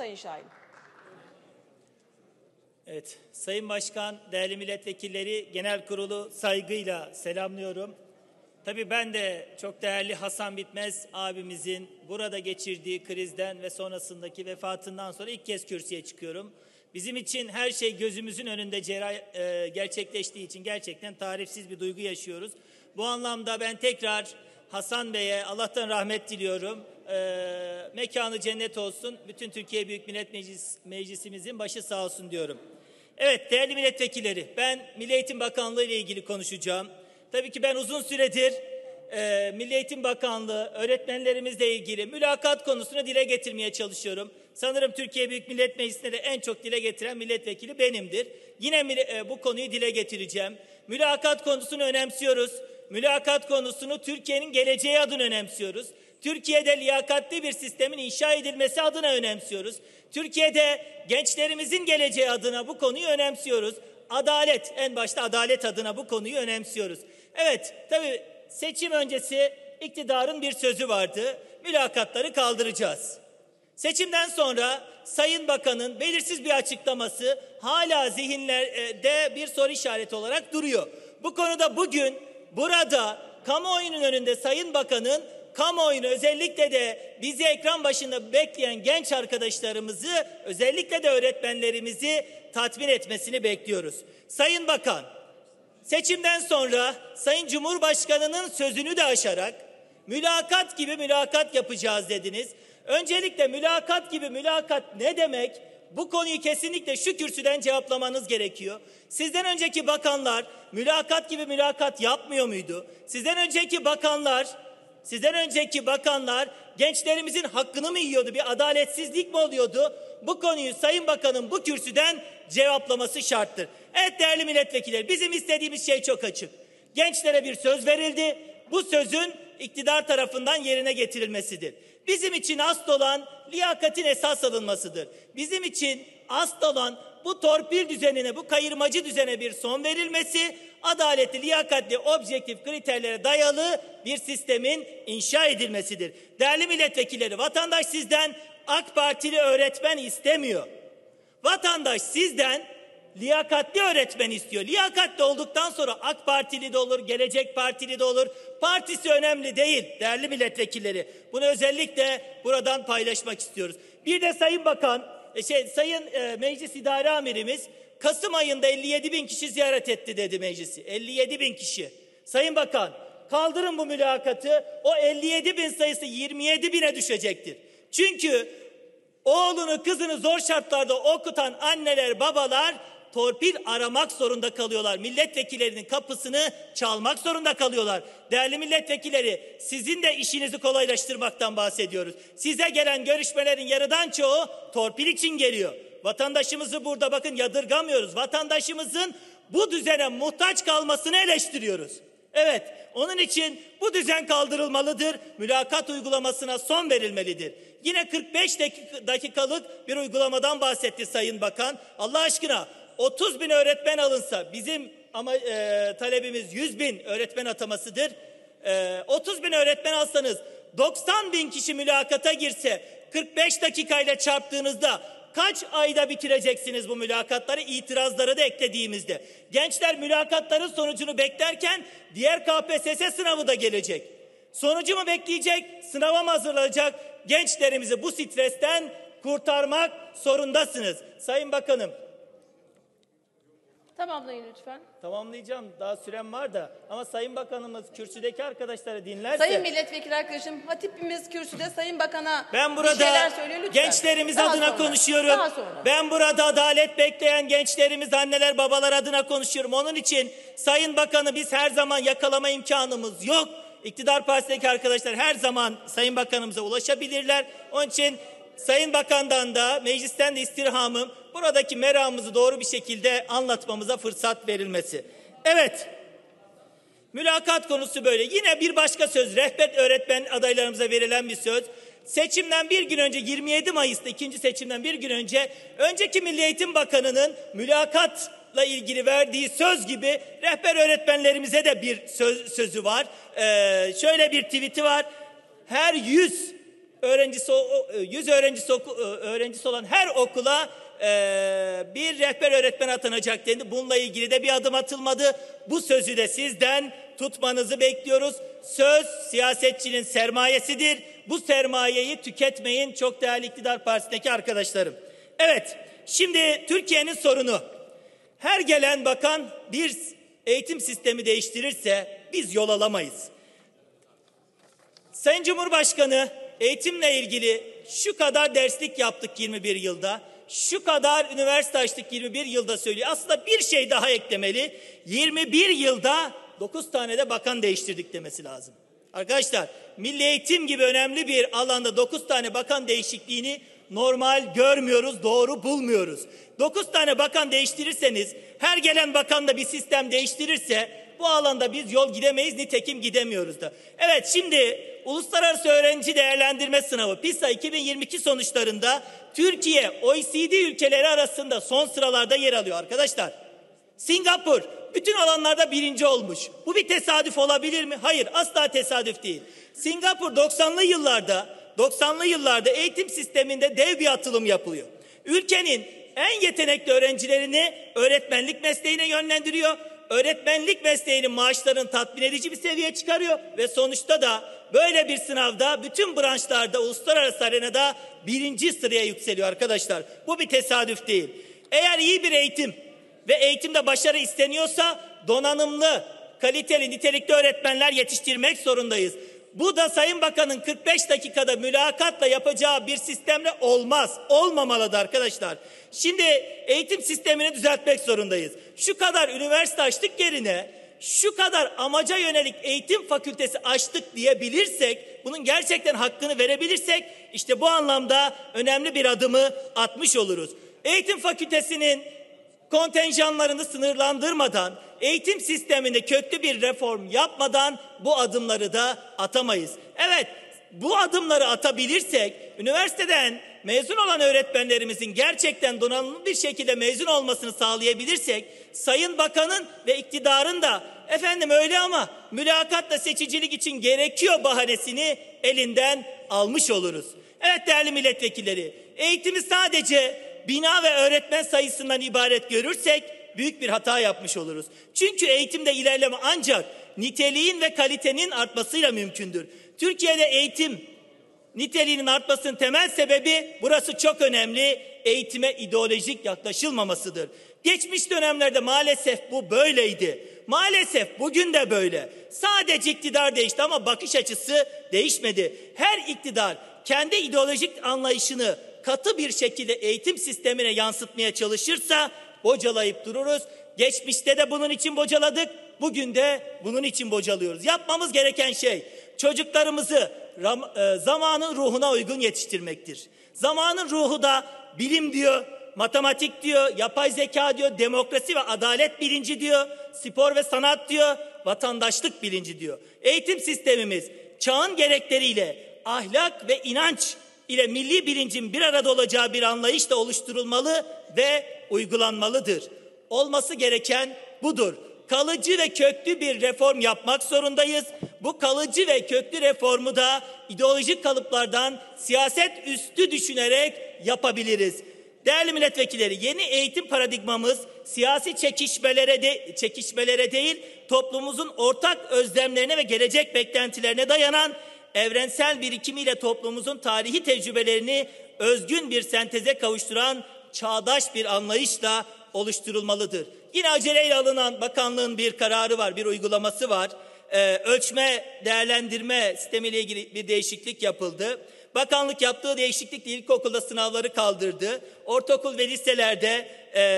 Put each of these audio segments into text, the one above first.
Sayın Şahin. Evet, Sayın Başkan, değerli milletvekilleri, genel kurulu saygıyla selamlıyorum. Tabii ben de çok değerli Hasan Bitmez abimizin burada geçirdiği krizden ve sonrasındaki vefatından sonra ilk kez kürsüye çıkıyorum. Bizim için her şey gözümüzün önünde gerçekleştiği için gerçekten tarifsiz bir duygu yaşıyoruz. Bu anlamda ben tekrar Hasan Bey'e Allah'tan rahmet diliyorum. Mekanı cennet olsun. Bütün Türkiye Büyük Millet Meclisimizin başı sağ olsun diyorum. Evet değerli milletvekilleri, ben Milli Eğitim Bakanlığı ile ilgili konuşacağım. Tabii ki ben uzun süredir Milli Eğitim Bakanlığı öğretmenlerimizle ilgili mülakat konusunu dile getirmeye çalışıyorum. Sanırım Türkiye Büyük Millet Meclisi'nde de en çok dile getiren milletvekili benimdir. Yine bu konuyu dile getireceğim. Mülakat konusunu önemsiyoruz. Mülakat konusunu Türkiye'nin geleceği adına önemsiyoruz. Türkiye'de liyakatli bir sistemin inşa edilmesi adına önemsiyoruz. Türkiye'de gençlerimizin geleceği adına bu konuyu önemsiyoruz. Adalet, en başta adalet adına bu konuyu önemsiyoruz. Evet, tabii seçim öncesi iktidarın bir sözü vardı. Mülakatları kaldıracağız. Seçimden sonra Sayın Bakan'ın belirsiz bir açıklaması hala zihinlerde bir soru işareti olarak duruyor. Bu konuda bugün burada kamuoyunun önünde Sayın Bakan'ın kamuoyunu, özellikle de bizi ekran başında bekleyen genç arkadaşlarımızı, özellikle de öğretmenlerimizi tatmin etmesini bekliyoruz. Sayın Bakan, seçimden sonra Sayın Cumhurbaşkanı'nın sözünü de aşarak mülakat gibi mülakat yapacağız dediniz. Öncelikle mülakat gibi mülakat ne demek? Bu konuyu kesinlikle şu kürsüden cevaplamanız gerekiyor. Sizden önceki bakanlar mülakat gibi mülakat yapmıyor muydu? Sizden önceki bakanlar gençlerimizin hakkını mı yiyordu? Bir adaletsizlik mi oluyordu? Bu konuyu Sayın Bakan'ın bu kürsüden cevaplaması şarttır. Evet değerli milletvekilleri, bizim istediğimiz şey çok açık. Gençlere bir söz verildi. Bu sözün iktidar tarafından yerine getirilmesidir. Bizim için asıl olan liyakatin esas alınmasıdır. Bizim için asıl olan bu torpil düzenine, bu kayırmacı düzene bir son verilmesi, adaletli, liyakatli, objektif kriterlere dayalı bir sistemin inşa edilmesidir. Değerli milletvekilleri, vatandaş sizden AK Partili öğretmen istemiyor. Vatandaş sizden liyakatli öğretmen istiyor. Liyakatli olduktan sonra AK Partili de olur, Gelecek Partili de olur. Partisi önemli değil değerli milletvekilleri. Bunu özellikle buradan paylaşmak istiyoruz. Bir de Sayın Bakan, Sayın Meclis İdare Amirimiz Kasım ayında 57 bin kişi ziyaret etti dedi meclisi. 57 bin kişi. Sayın Bakan, kaldırın bu mülakatı. O 57 bin sayısı 27 bine düşecektir. Çünkü oğlunu kızını zor şartlarda okutan anneler babalar torpil aramak zorunda kalıyorlar. Milletvekillerinin kapısını çalmak zorunda kalıyorlar. Değerli milletvekilleri, sizin de işinizi kolaylaştırmaktan bahsediyoruz. Size gelen görüşmelerin yarıdan çoğu torpil için geliyor. Vatandaşımızı burada bakın yadırgamıyoruz. Vatandaşımızın bu düzene muhtaç kalmasını eleştiriyoruz. Evet, onun için bu düzen kaldırılmalıdır. Mülakat uygulamasına son verilmelidir. Yine 45 dakikalık bir uygulamadan bahsetti Sayın Bakan. Allah aşkına 30 bin öğretmen alınsa, bizim ama talebimiz 100 bin öğretmen atamasıdır. 30 bin öğretmen alsanız 90 bin kişi mülakata girse 45 dakikayla çarptığınızda kaç ayda bitireceksiniz bu mülakatları, itirazları da eklediğimizde? Gençler mülakatların sonucunu beklerken diğer KPSS sınavı da gelecek. Sonucu mu bekleyecek, sınava mı hazırlanacak? Gençlerimizi bu stresten kurtarmak zorundasınız. Sayın Bakanım. Tamamlayın lütfen. Tamamlayacağım. Daha sürem var da. Ama Sayın Bakanımız kürsüdeki arkadaşları dinlerse... Sayın milletvekili arkadaşım, hatipimiz kürsüde Sayın Bakan'a ben bir şeyler söylüyor lütfen. Gençlerimiz adına konuşuyorum. Ben burada adalet bekleyen gençlerimiz, anneler, babalar adına konuşuyorum. Onun için Sayın Bakan'ı biz her zaman yakalama imkanımız yok. İktidar Partisi'ndeki arkadaşlar her zaman Sayın Bakanımıza ulaşabilirler. Onun için Sayın Bakan'dan da meclisten de istirhamım buradaki meramımızı doğru bir şekilde anlatmamıza fırsat verilmesi. Evet, mülakat konusu böyle. Yine bir başka söz, rehber öğretmen adaylarımıza verilen bir söz. Seçimden bir gün önce 27 Mayıs'ta ikinci seçimden bir gün önce önceki Milli Eğitim Bakanı'nın mülakatla ilgili verdiği söz gibi rehber öğretmenlerimize de bir sözü var. Şöyle bir tweet'i var. Her 100 öğrencisi olan her okula bir rehber öğretmen atanacak dendi. Bununla ilgili de bir adım atılmadı. Bu sözü de sizden tutmanızı bekliyoruz. Söz siyasetçinin sermayesidir. Bu sermayeyi tüketmeyin çok değerli iktidar partisindeki arkadaşlarım. Evet, şimdi Türkiye'nin sorunu. Her gelen bakan bir eğitim sistemi değiştirirse biz yol alamayız. Sayın Cumhurbaşkanı eğitimle ilgili şu kadar derslik yaptık 21 yılda, şu kadar üniversite açtık 21 yılda söylüyor. Aslında bir şey daha eklemeli. 21 yılda 9 tane de bakan değiştirdik demesi lazım. Arkadaşlar, milli eğitim gibi önemli bir alanda 9 tane bakan değişikliğini normal görmüyoruz, doğru bulmuyoruz. 9 tane bakan değiştirirseniz, her gelen bakan da bir sistem değiştirirse bu alanda biz yol gidemeyiz, nitekim gidemiyoruz da. Evet, şimdi Uluslararası Öğrenci Değerlendirme Sınavı PISA 2022 sonuçlarında Türkiye OECD ülkeleri arasında son sıralarda yer alıyor arkadaşlar. Singapur bütün alanlarda birinci olmuş. Bu bir tesadüf olabilir mi? Hayır, asla tesadüf değil. Singapur 90'lı yıllarda eğitim sisteminde dev bir atılım yapılıyor. Ülkenin en yetenekli öğrencilerini öğretmenlik mesleğine yönlendiriyor. Öğretmenlik mesleğinin maaşlarını tatmin edici bir seviyeye çıkarıyor ve sonuçta da böyle bir sınavda bütün branşlarda uluslararası arenada birinci sıraya yükseliyor arkadaşlar. Bu bir tesadüf değil. Eğer iyi bir eğitim ve eğitimde başarı isteniyorsa donanımlı, kaliteli, nitelikli öğretmenler yetiştirmek zorundayız. Bu da Sayın Bakan'ın 45 dakikada mülakatla yapacağı bir sistemle olmaz. Olmamalı da arkadaşlar. Şimdi eğitim sistemini düzeltmek zorundayız. Şu kadar üniversite açtık yerine şu kadar amaca yönelik eğitim fakültesi açtık diyebilirsek, bunun gerçekten hakkını verebilirsek işte bu anlamda önemli bir adımı atmış oluruz. Eğitim fakültesinin kontenjanlarını sınırlandırmadan, eğitim sisteminde köklü bir reform yapmadan bu adımları da atamayız. Evet, bu adımları atabilirsek, üniversiteden mezun olan öğretmenlerimizin gerçekten donanımlı bir şekilde mezun olmasını sağlayabilirsek, Sayın Bakan'ın ve iktidarın da efendim öyle ama mülakatla seçicilik için gerekiyor bahanesini elinden almış oluruz. Evet değerli milletvekilleri, eğitimi sadece bina ve öğretmen sayısından ibaret görürsek büyük bir hata yapmış oluruz. Çünkü eğitimde ilerleme ancak niteliğin ve kalitenin artmasıyla mümkündür. Türkiye'de eğitim niteliğinin artmasının temel sebebi, burası çok önemli, eğitime ideolojik yaklaşılmamasıdır. Geçmiş dönemlerde maalesef bu böyleydi. Maalesef bugün de böyle. Sadece iktidar değişti ama bakış açısı değişmedi. Her iktidar kendi ideolojik anlayışını katı bir şekilde eğitim sistemine yansıtmaya çalışırsa bocalayıp dururuz. Geçmişte de bunun için bocaladık, bugün de bunun için bocalıyoruz. Yapmamız gereken şey çocuklarımızı zamanın ruhuna uygun yetiştirmektir. Zamanın ruhu da bilim diyor, matematik diyor, yapay zeka diyor, demokrasi ve adalet bilinci diyor, spor ve sanat diyor, vatandaşlık bilinci diyor. Eğitim sistemimiz çağın gerekleriyle ahlak ve inanç ile milli bilincin bir arada olacağı bir anlayışla oluşturulmalı ve uygulanmalıdır. Olması gereken budur. Kalıcı ve köklü bir reform yapmak zorundayız. Bu kalıcı ve köklü reformu da ideolojik kalıplardan siyaset üstü düşünerek yapabiliriz. Değerli milletvekilleri, yeni eğitim paradigmamız siyasi çekişmelere değil, toplumumuzun ortak özlemlerine ve gelecek beklentilerine dayanan evrensel birikimiyle toplumumuzun tarihi tecrübelerini özgün bir senteze kavuşturan çağdaş bir anlayışla oluşturulmalıdır. Yine aceleyle alınan bakanlığın bir kararı var, bir uygulaması var. Ölçme, değerlendirme sistemiyle ilgili bir değişiklik yapıldı. Bakanlık yaptığı değişiklikle ilkokulda sınavları kaldırdı. Ortaokul ve liselerde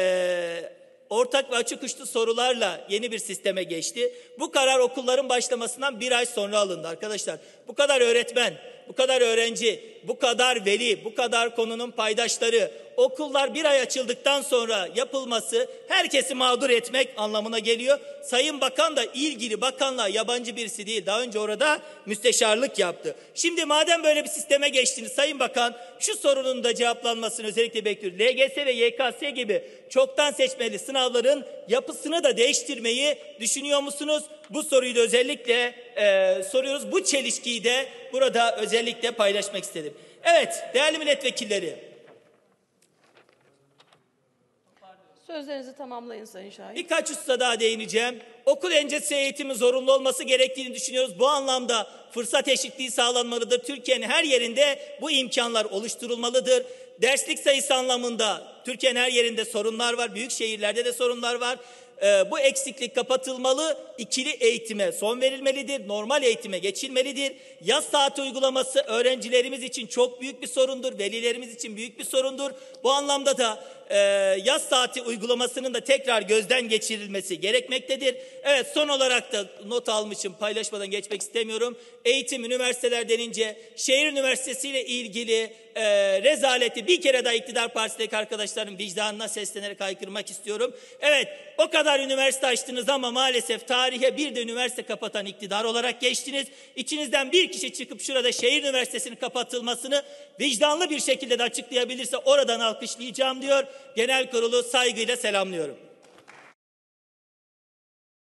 ortak ve açık uçlu sorularla yeni bir sisteme geçti. Bu karar okulların başlamasından bir ay sonra alındı arkadaşlar. Bu kadar öğretmen, bu kadar öğrenci, bu kadar veli, bu kadar konunun paydaşları, okullar bir ay açıldıktan sonra yapılması herkesi mağdur etmek anlamına geliyor. Sayın Bakan da ilgili bakanlığa yabancı birisi değil. Daha önce orada müsteşarlık yaptı. Şimdi madem böyle bir sisteme geçtiniz Sayın Bakan, şu sorunun da cevaplanmasını özellikle bekliyoruz. LGS ve YKS gibi çoktan seçmeli sınavların yapısını da değiştirmeyi düşünüyor musunuz? Bu soruyu da özellikle soruyoruz. Bu çelişkiyi de burada özellikle paylaşmak istedim. Evet, değerli milletvekilleri. Sözlerinizi tamamlayın Sayın Şahin. Birkaç hususa daha değineceğim. Okul öncesi eğitimin zorunlu olması gerektiğini düşünüyoruz. Bu anlamda fırsat eşitliği sağlanmalıdır. Türkiye'nin her yerinde bu imkanlar oluşturulmalıdır. Derslik sayısı anlamında Türkiye'nin her yerinde sorunlar var. Büyük şehirlerde de sorunlar var. Bu eksiklik kapatılmalı, ikili eğitime son verilmelidir, normal eğitime geçilmelidir. Yaz saati uygulaması öğrencilerimiz için çok büyük bir sorundur, velilerimiz için büyük bir sorundur. Bu anlamda da yaz saati uygulamasının da tekrar gözden geçirilmesi gerekmektedir. Evet, son olarak da not almışım, paylaşmadan geçmek istemiyorum. Eğitim, üniversiteler denince şehir üniversitesiyle ilgili rezaleti bir kere daha iktidar partisindeki arkadaşların vicdanına seslenerek haykırmak istiyorum. Evet, o kadar üniversite açtınız ama maalesef tarihe bir de üniversite kapatan iktidar olarak geçtiniz. İçinizden bir kişi çıkıp şurada şehir üniversitesinin kapatılmasını vicdanlı bir şekilde de açıklayabilirse oradan alkışlayacağım diyor. Genel kurulu saygıyla selamlıyorum.